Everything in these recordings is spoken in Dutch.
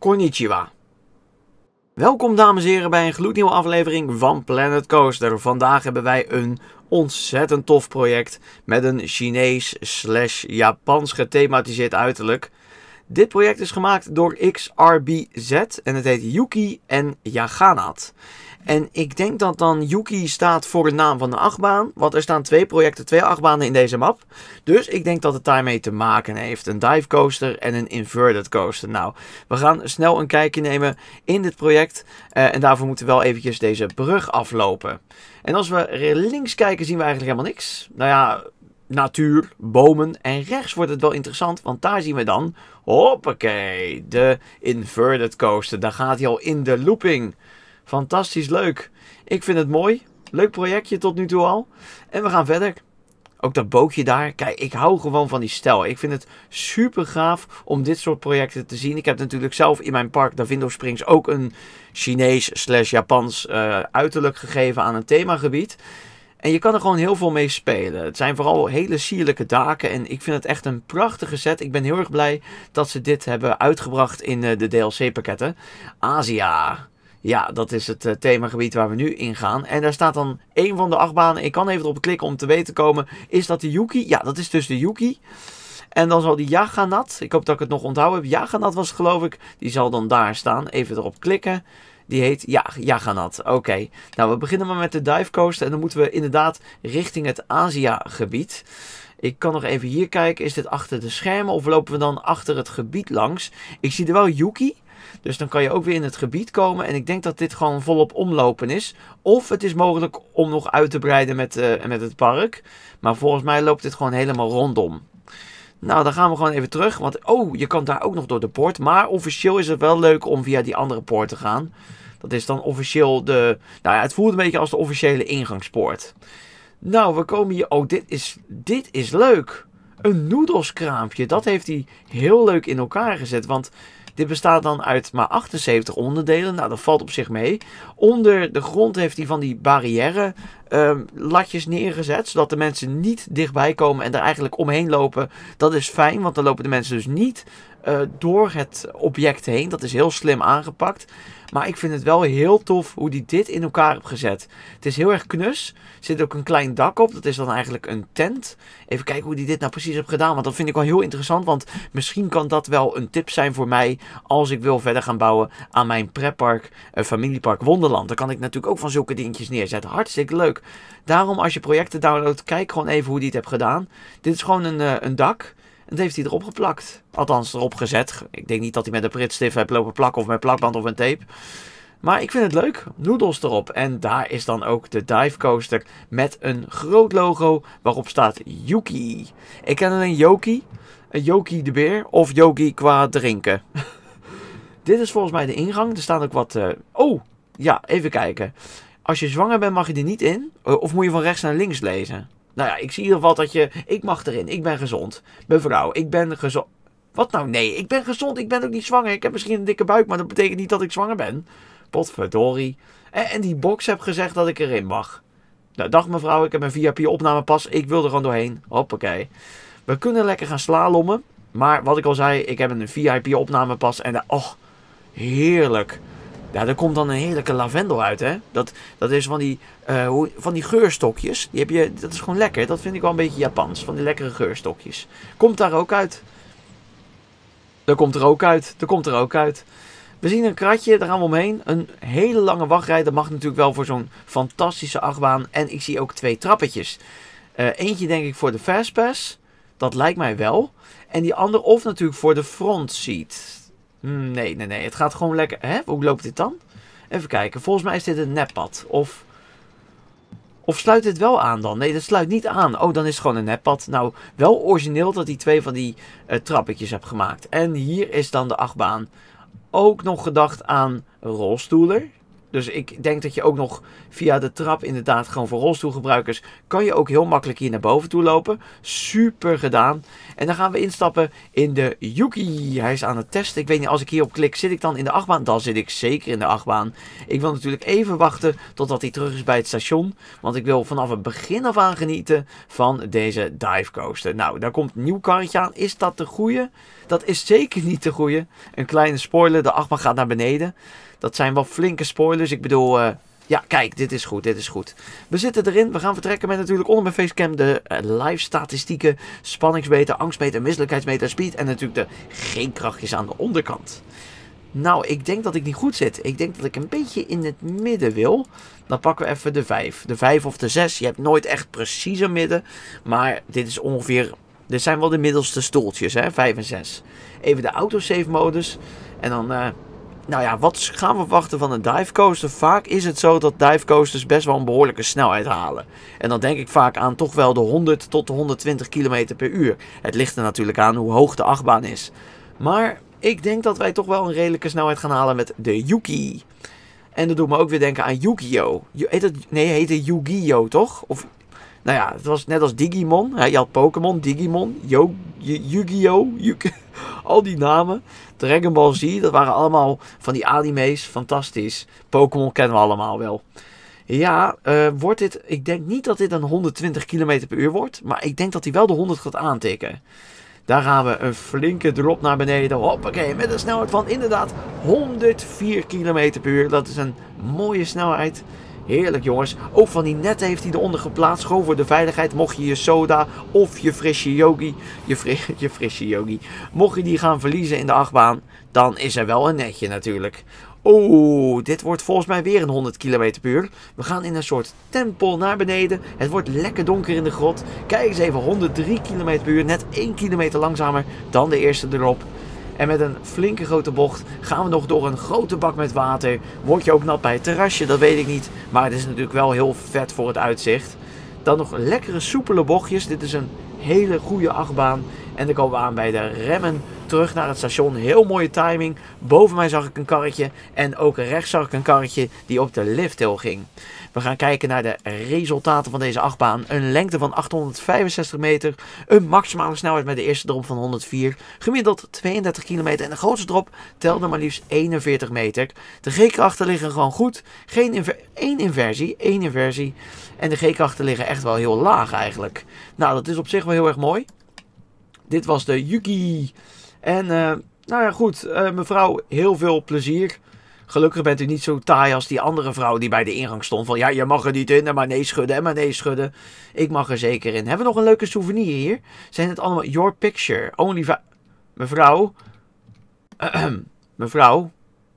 Konnichiwa. Welkom dames en heren bij een gloednieuwe aflevering van Planet Coaster. Vandaag hebben wij een ontzettend tof project met een Chinees/Japans gethematiseerd uiterlijk. Dit project is gemaakt door XRBZ en het heet Yuki en Yaganat. En ik denk dat dan Yuki staat voor de naam van de achtbaan, want er staan twee projecten, twee achtbanen in deze map. Dus ik denk dat het daarmee te maken heeft. Een dive coaster en een inverted coaster. Nou, we gaan snel een kijkje nemen in dit project en daarvoor moeten we wel eventjes deze brug aflopen. En als we links kijken zien we eigenlijk helemaal niks. Nou ja, natuur, bomen en rechts wordt het wel interessant, want daar zien we dan, hoppakee, de inverted coaster. Daar gaat hij al in de looping. Fantastisch leuk. Ik vind het mooi. Leuk projectje tot nu toe al. En we gaan verder. Ook dat bootje daar. Kijk, ik hou gewoon van die stijl. Ik vind het super gaaf om dit soort projecten te zien. Ik heb natuurlijk zelf in mijn park Davindo Springs ook een Chinees/Japans uiterlijk gegeven aan een themagebied. En je kan er gewoon heel veel mee spelen. Het zijn vooral hele sierlijke daken. En ik vind het echt een prachtige set. Ik ben heel erg blij dat ze dit hebben uitgebracht in de DLC-pakketten. Asia. Ja, dat is het themagebied waar we nu in gaan. En daar staat dan één van de achtbanen. Ik kan even erop klikken om te weten te komen. Is dat de Yuki? Ja, dat is dus de Yuki. En dan zal die Yaganat. Ik hoop dat ik het nog onthouden heb. Yaganat was het, geloof ik. Die zal dan daar staan. Even erop klikken. Die heet Yaganat. Oké. Nou, we beginnen maar met de dive coaster. En dan moeten we inderdaad richting het Azië-gebied. Ik kan nog even hier kijken. Is dit achter de schermen of lopen we dan achter het gebied langs? Ik zie er wel Yuki. Dus dan kan je ook weer in het gebied komen. En ik denk dat dit gewoon volop omlopen is. Of het is mogelijk om nog uit te breiden met het park. Maar volgens mij loopt dit gewoon helemaal rondom. Nou, dan gaan we gewoon even terug. Want je kan daar ook nog door de poort. Maar officieel is het wel leuk om via die andere poort te gaan. Dat is dan officieel de... Nou ja, het voelt een beetje als de officiële ingangspoort. Nou, we komen hier... Oh, dit is leuk. Een noedelskraampje. Dat heeft hij heel leuk in elkaar gezet. Want... dit bestaat dan uit maar 78 onderdelen. Nou, dat valt op zich mee. Onder de grond heeft hij van die barrière latjes neergezet. Zodat de mensen niet dichtbij komen en er eigenlijk omheen lopen. Dat is fijn, want dan lopen de mensen dus niet door het object heen. Dat is heel slim aangepakt. Maar ik vind het wel heel tof hoe hij dit in elkaar heeft gezet. Het is heel erg knus. Er zit ook een klein dak op. Dat is dan eigenlijk een tent. Even kijken hoe hij dit nou precies heeft gedaan. Want dat vind ik wel heel interessant. Want misschien kan dat wel een tip zijn voor mij. Als ik wil verder gaan bouwen aan mijn pretpark, familiepark Wonderland. Dan kan ik natuurlijk ook van zulke dingetjes neerzetten. Hartstikke leuk. Daarom als je projecten downloadt, kijk gewoon even hoe hij het heeft gedaan. Dit is gewoon een dak. En dat heeft hij erop geplakt. Althans, erop gezet. Ik denk niet dat hij met een pritstift heeft lopen plakken of met plakband of een tape. Maar ik vind het leuk. Noedels erop. En daar is dan ook de dive coaster met een groot logo waarop staat Yuki. Ik ken alleen Yoki. Yoki de beer of Yogi qua drinken. Dit is volgens mij de ingang. Er staan ook wat... ja, even kijken. Als je zwanger bent mag je er niet in. Of moet je van rechts naar links lezen? Nou ja, ik zie in ieder geval dat je... Ik mag erin. Ik ben gezond. Mevrouw, ik ben gezond. Wat nou? Nee, ik ben gezond. Ik ben ook niet zwanger. Ik heb misschien een dikke buik, maar dat betekent niet dat ik zwanger ben. Potverdorie. En die box heb gezegd dat ik erin mag. Nou, dag mevrouw, ik heb een VIP-opnamepas. Ik wil er gewoon doorheen. Hoppakee. We kunnen lekker gaan slalommen. Maar wat ik al zei, ik heb een VIP-opnamepas. En heerlijk. Ja, er komt dan een heerlijke lavendel uit, hè. Dat is van die geurstokjes. Dat is gewoon lekker. Dat vind ik wel een beetje Japans. Van die lekkere geurstokjes. Komt daar ook uit. Er komt er ook uit. We zien een kratje, daar gaan we omheen. Een hele lange wachtrij. Dat mag natuurlijk wel voor zo'n fantastische achtbaan. En ik zie ook twee trappetjes. Eentje denk ik voor de Fastpass. Dat lijkt mij wel. En die andere of natuurlijk voor de front seat. Nee. Het gaat gewoon lekker. Hè? Hoe loopt dit dan? Even kijken. Volgens mij is dit een neppad. Of sluit dit wel aan dan? Nee, dat sluit niet aan. Oh, dan is het gewoon een neppad. Nou, wel origineel dat hij twee van die trappetjes hebt gemaakt. En hier is dan de achtbaan. Ook nog gedacht aan rolstoelen. Dus ik denk dat je ook nog via de trap inderdaad gewoon voor rolstoelgebruikers kan je ook heel makkelijk hier naar boven toe lopen. Super gedaan. En dan gaan we instappen in de Yuki. Hij is aan het testen. Ik weet niet, als ik hierop klik, zit ik dan in de achtbaan? Dan zit ik zeker in de achtbaan. Ik wil natuurlijk even wachten totdat hij terug is bij het station. Want ik wil vanaf het begin af aan genieten van deze dive coaster. Nou, daar komt een nieuw karretje aan. Is dat de goeie? Dat is zeker niet de goeie. Een kleine spoiler, de achtbaan gaat naar beneden. Dat zijn wel flinke spoilers. Ik bedoel, ja kijk, dit is goed, dit is goed. We zitten erin, we gaan vertrekken met natuurlijk onder mijn facecam de live statistieken. Spanningsmeter, angstmeter, misselijkheidsmeter, speed en natuurlijk de G-krachtjes aan de onderkant. Nou, ik denk dat ik niet goed zit. Ik denk dat ik een beetje in het midden wil. Dan pakken we even de 5. De 5 of de 6. Je hebt nooit echt precies een midden. Maar dit is ongeveer... Dit zijn wel de middelste stoeltjes, hè? 5 en 6. Even de autosave modus. En dan... nou ja, wat gaan we verwachten van een divecoaster? Vaak is het zo dat divecoasters best wel een behoorlijke snelheid halen. En dan denk ik vaak aan toch wel de 100 tot de 120 km per uur. Het ligt er natuurlijk aan hoe hoog de achtbaan is. Maar... ik denk dat wij toch wel een redelijke snelheid gaan halen met de Yuki. En dat doet me ook weer denken aan Yu-Gi-Oh! Heette Yu-Gi-Oh! Toch? Of, nou ja, het was net als Digimon. Je had Pokémon, Digimon, Yu-Gi-Oh! Al die namen. Dragon Ball Z, dat waren allemaal van die anime's. Fantastisch. Pokémon kennen we allemaal wel. Ja, wordt dit... ik denk niet dat dit een 120 km per uur wordt. Maar ik denk dat hij wel de 100 gaat aantikken. Daar gaan we een flinke drop naar beneden. Hoppakee, met een snelheid van inderdaad 104 km per uur. Dat is een mooie snelheid. Heerlijk jongens. Ook van die netten heeft hij eronder geplaatst. Gewoon voor de veiligheid. Mocht je je soda of je frisse yogi. Je frisse yogi. Mocht je die gaan verliezen in de achtbaan. Dan is er wel een netje natuurlijk. Oeh, dit wordt volgens mij weer een 100 km per uur. We gaan in een soort tempel naar beneden. Het wordt lekker donker in de grot. Kijk eens even, 103 km per uur. Net 1 kilometer langzamer dan de eerste drop. En met een flinke grote bocht gaan we nog door een grote bak met water. Word je ook nat bij het terrasje, dat weet ik niet. Maar het is natuurlijk wel heel vet voor het uitzicht. Dan nog lekkere soepele bochtjes. Dit is een hele goede achtbaan. En dan komen we aan bij de remmen. Terug naar het station. Heel mooie timing. Boven mij zag ik een karretje. En ook rechts zag ik een karretje die op de lifthill ging. We gaan kijken naar de resultaten van deze achtbaan. Een lengte van 865 meter. Een maximale snelheid met de eerste drop van 104. Gemiddeld 32 kilometer. En de grootste drop telde maar liefst 41 meter. De G-krachten liggen gewoon goed. Één inversie. En de G-krachten liggen echt wel heel laag eigenlijk. Nou, dat is op zich wel heel erg mooi. Dit was de Yuki. En nou ja goed, mevrouw, heel veel plezier. Gelukkig bent u niet zo taai als die andere vrouw die bij de ingang stond. Van ja, je mag er niet in en maar nee schudden en maar nee schudden. Ik mag er zeker in. Hebben we nog een leuke souvenir hier? Zijn het allemaal your picture? Only mevrouw? Mevrouw?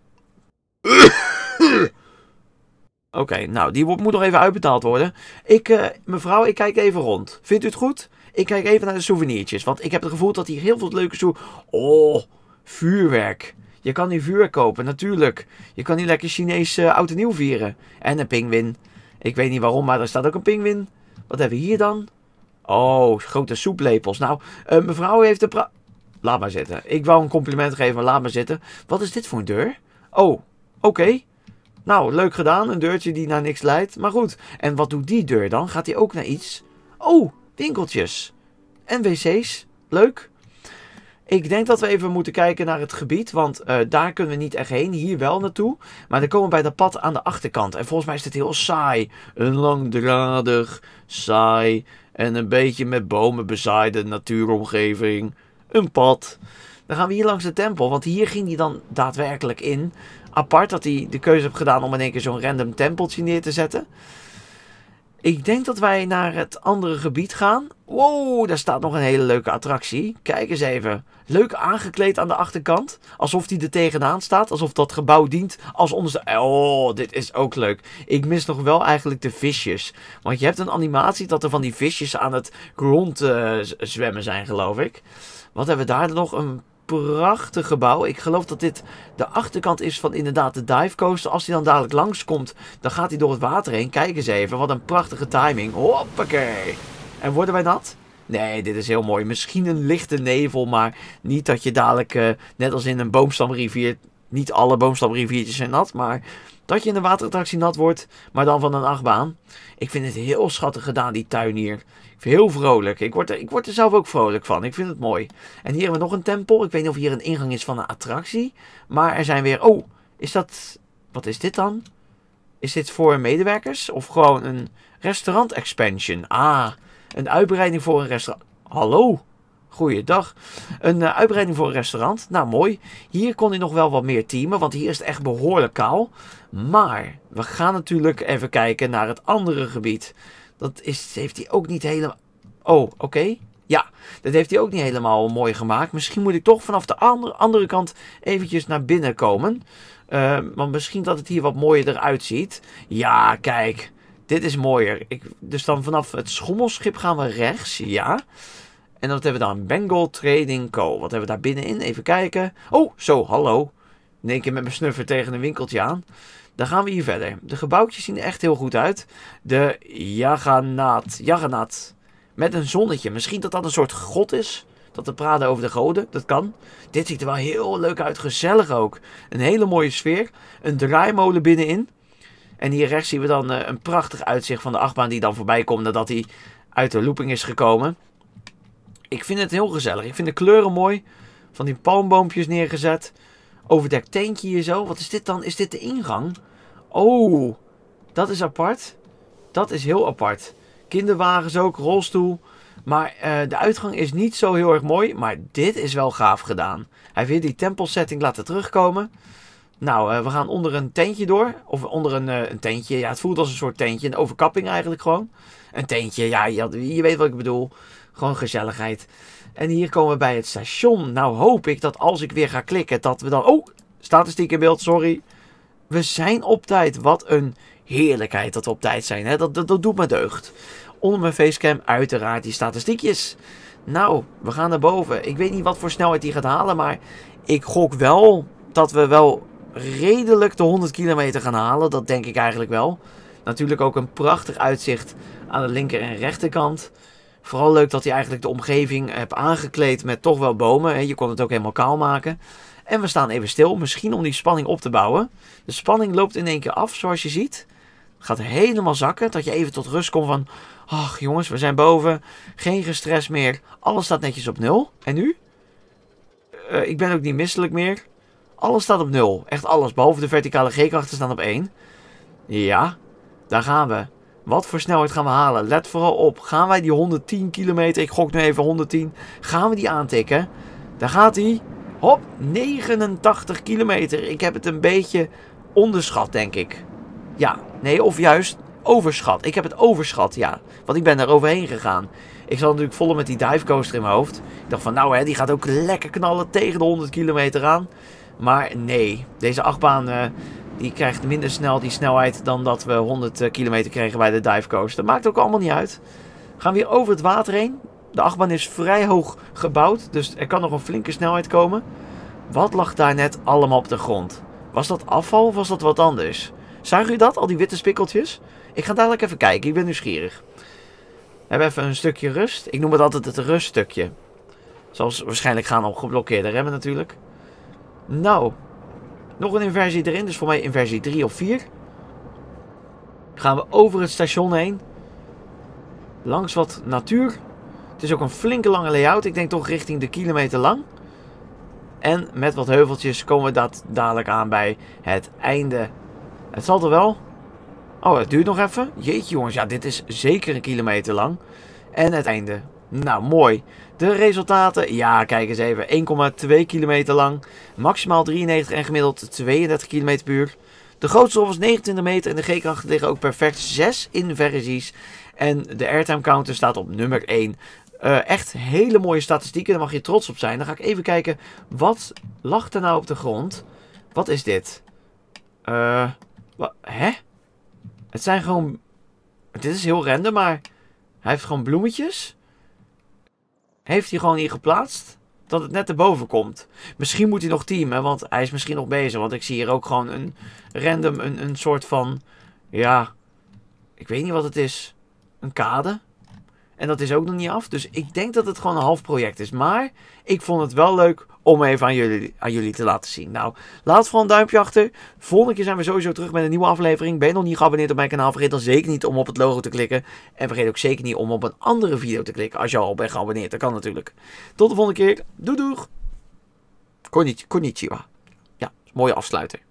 Oké, nou die moet nog even uitbetaald worden. Mevrouw, ik kijk even rond. Vindt u het goed? Ik kijk even naar de souvenirtjes. Want ik heb het gevoel dat hier heel veel leuke Oh, vuurwerk. Je kan hier vuurwerk kopen, natuurlijk. Je kan hier lekker Chinees oud en nieuw vieren. En een pinguïn. Ik weet niet waarom, maar er staat ook een pinguïn. Wat hebben we hier dan? Oh, grote soeplepels. Nou, mevrouw heeft de laat maar zitten. Ik wou een compliment geven, maar laat maar zitten. Wat is dit voor een deur? Oh, oké. Nou, leuk gedaan. Een deurtje die naar niks leidt. Maar goed. En wat doet die deur dan? Gaat die ook naar iets? Oh, winkeltjes. En wc's. Leuk. Ik denk dat we even moeten kijken naar het gebied. Want daar kunnen we niet echt heen. Hier wel naartoe. Maar dan komen we bij dat pad aan de achterkant. En volgens mij is dit heel saai. Een langdradig, saai. En een beetje met bomen bezaaide natuuromgeving. Een pad. Dan gaan we hier langs de tempel. Want hier ging hij dan daadwerkelijk in. Apart dat hij de keuze heeft gedaan om in één keer zo'n random tempeltje neer te zetten. Ik denk dat wij naar het andere gebied gaan. Wow, daar staat nog een hele leuke attractie. Kijk eens even. Leuk aangekleed aan de achterkant. Alsof die er tegenaan staat. Alsof dat gebouw dient als onderste... Oh, dit is ook leuk. Ik mis nog wel eigenlijk de visjes. Want je hebt een animatie dat er van die visjes aan het rond zwemmen zijn, geloof ik. Wat hebben we daar nog? Een prachtig gebouw. Ik geloof dat dit de achterkant is van inderdaad de divecoaster. Als hij dan dadelijk langskomt, dan gaat hij door het water heen. Kijk eens even, wat een prachtige timing. Hoppakee. En worden wij nat? Nee, dit is heel mooi. Misschien een lichte nevel, maar niet dat je dadelijk, net als in een boomstamrivier, niet alle boomstamriviertjes zijn nat, maar dat je in een waterattractie nat wordt, maar dan van een achtbaan. Ik vind het heel schattig gedaan, die tuin hier. Ik vind het heel vrolijk. Ik word er zelf ook vrolijk van. Ik vind het mooi. En hier hebben we nog een tempel. Ik weet niet of hier een ingang is van een attractie. Maar er zijn weer... Oh, is dat... Wat is dit dan? Is dit voor medewerkers? Of gewoon een restaurant expansion? Ah, een uitbreiding voor een restaurant. Hallo? Goeiedag. Een uitbreiding voor een restaurant. Nou, mooi. Hier kon hij nog wel wat meer teamen, want hier is het echt behoorlijk kaal. Maar we gaan natuurlijk even kijken naar het andere gebied. Heeft hij ook niet helemaal... Oh, oké. Ja, dat heeft hij ook niet helemaal mooi gemaakt. Misschien moet ik toch vanaf de andere kant eventjes naar binnen komen. Want misschien dat het hier wat mooier eruit ziet. Ja, kijk. Dit is mooier. Dus dan vanaf het schommelschip gaan we rechts. Ja. En dat hebben we dan Bengal Trading Co. Wat hebben we daar binnenin? Even kijken. Oh, zo, hallo. In één keer met mijn snuffer tegen een winkeltje aan. Dan gaan we hier verder. De gebouwtjes zien er echt heel goed uit. De Jagannath. Met een zonnetje. Misschien dat dat een soort god is. Dat we praten over de goden. Dat kan. Dit ziet er wel heel leuk uit. Gezellig ook. Een hele mooie sfeer. Een draaimolen binnenin. En hier rechts zien we dan een prachtig uitzicht van de achtbaan die dan voorbij komt nadat hij uit de looping is gekomen. Ik vind het heel gezellig. Ik vind de kleuren mooi. Van die palmboompjes neergezet. Overdekt tentje hier zo. Wat is dit dan? Is dit de ingang? Oh, dat is apart. Dat is heel apart. Kinderwagens ook, rolstoel. Maar de uitgang is niet zo heel erg mooi. Maar dit is wel gaaf gedaan. Hij heeft weer die tempelsetting laten terugkomen. Nou, we gaan onder een tentje door. Of onder een tentje. Ja, het voelt als een soort tentje. Een overkapping eigenlijk gewoon. Een tentje, ja, je weet wat ik bedoel. Gewoon gezelligheid. En hier komen we bij het station. Nou hoop ik dat als ik weer ga klikken, dat we dan... Oh, statistiek in beeld, sorry. We zijn op tijd. Wat een heerlijkheid dat we op tijd zijn. Hè? Dat doet me deugd. Onder mijn facecam uiteraard die statistiekjes. Nou, we gaan naar boven. Ik weet niet wat voor snelheid die gaat halen, maar ik gok wel dat we wel redelijk de 100 kilometer gaan halen. Dat denk ik eigenlijk wel. Natuurlijk ook een prachtig uitzicht aan de linker en rechterkant. Vooral leuk dat hij eigenlijk de omgeving heeft aangekleed met toch wel bomen. Je kon het ook helemaal kaal maken. En we staan even stil, misschien om die spanning op te bouwen. De spanning loopt in één keer af, zoals je ziet. Het gaat helemaal zakken, dat je even tot rust komt van... Ach jongens, we zijn boven. Geen gestrest meer. Alles staat netjes op 0. En nu? Ik ben ook niet misselijk meer. Alles staat op 0. Echt alles, behalve de verticale G-krachten staan op 1. Ja, daar gaan we. Wat voor snelheid gaan we halen? Let vooral op. Gaan wij die 110 kilometer, ik gok nu even 110, gaan we die aantikken? Daar gaat hij. Hop, 89 kilometer. Ik heb het een beetje onderschat, denk ik. Ja, nee, of juist overschat. Ik heb het overschat, ja. Want ik ben daar overheen gegaan. Ik zat natuurlijk vol met die divecoaster in mijn hoofd. Ik dacht van, nou hè, die gaat ook lekker knallen tegen de 100 kilometer aan. Maar nee, deze achtbaan... die krijgt minder snel die snelheid dan dat we 100 kilometer kregen bij de divecoaster. Maakt ook allemaal niet uit. Gaan we weer over het water heen. De achtbaan is vrij hoog gebouwd, dus er kan nog een flinke snelheid komen. Wat lag daar net allemaal op de grond? Was dat afval of was dat wat anders? Zagen u dat, al die witte spikkeltjes? Ik ga dadelijk even kijken, ik ben nieuwsgierig. We hebben even een stukje rust. Ik noem het altijd het ruststukje. Zoals waarschijnlijk gaan op geblokkeerde remmen natuurlijk. Nou... Nog een inversie erin, dus voor mij inversie 3 of 4. Gaan we over het station heen. Langs wat natuur. Het is ook een flinke lange layout. Ik denk toch richting de kilometer lang. En met wat heuveltjes komen we dat dadelijk aan bij het einde. Het zal er wel. Oh, het duurt nog even. Jeetje jongens, ja dit is zeker een kilometer lang. En het einde. Nou, mooi. De resultaten, ja, kijk eens even. 1,2 kilometer lang. Maximaal 93 en gemiddeld 32 km per uur. De grootste was 29 meter en de G-krachten liggen ook perfect. 6 inversies. En de airtime counter staat op nummer 1. Echt hele mooie statistieken, daar mag je trots op zijn. Dan ga ik even kijken, wat lag er nou op de grond? Wat is dit? Hè? Het zijn gewoon... Dit is heel random, maar... Hij heeft gewoon bloemetjes. Heeft hij gewoon hier geplaatst. Dat het net erboven komt. Misschien moet hij nog teamen, want hij is misschien nog bezig. Want ik zie hier ook gewoon een random, een soort van... Ja, ik weet niet wat het is. Een kade. En dat is ook nog niet af. Dus ik denk dat het gewoon een half project is. Maar ik vond het wel leuk om even aan jullie te laten zien. Nou, laat vooral een duimpje achter. Volgende keer zijn we sowieso terug met een nieuwe aflevering. Ben je nog niet geabonneerd op mijn kanaal? Vergeet dan zeker niet om op het logo te klikken. En vergeet ook zeker niet om op een andere video te klikken. Als je al bent geabonneerd. Dat kan natuurlijk. Tot de volgende keer. Doei doeg. Konnichiwa. Ja, mooie afsluiter.